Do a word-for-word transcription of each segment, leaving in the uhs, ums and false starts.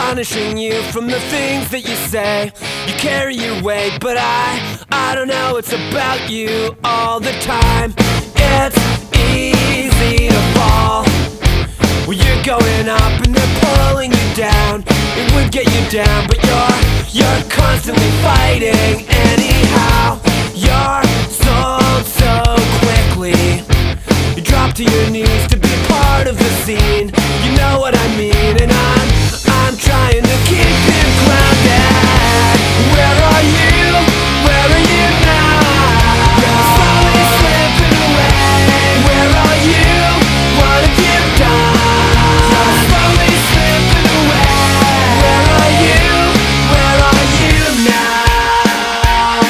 punishing you from the things that you say. You carry your weight, but I, I don't know, it's about you all the time. It's easy to fall when you're going up and they're pulling you down. It would get you down, but you're, you're constantly fighting anyhow. You're sold so quickly, you drop to your knees to be part of the scene. You know what I mean, and I'm, I'm trying to keep him grounded. Where are you? Where are you now? You're slowly slipping away. Where are you? What have you done? You're slowly slipping away. Where are you? Where are you now?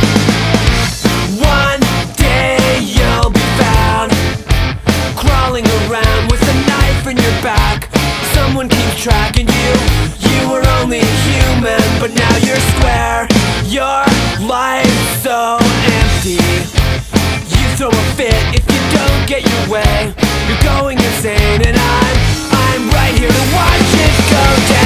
One day you'll be found crawling around with a knife in your back. Someone keeps tracking you. You were only human, but now you're square. Your life's so empty. You throw a fit if you don't get your way. You're going insane, and I'm, I'm right here to watch it go down.